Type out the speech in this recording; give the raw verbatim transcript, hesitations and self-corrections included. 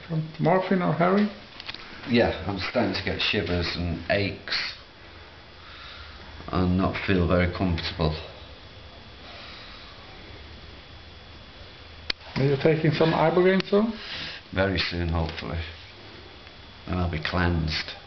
From morphine or heroin? Yeah, I'm starting to get shivers and aches and not feel very comfortable. Are you taking some ibogaine soon? Very soon, hopefully, and I'll be cleansed.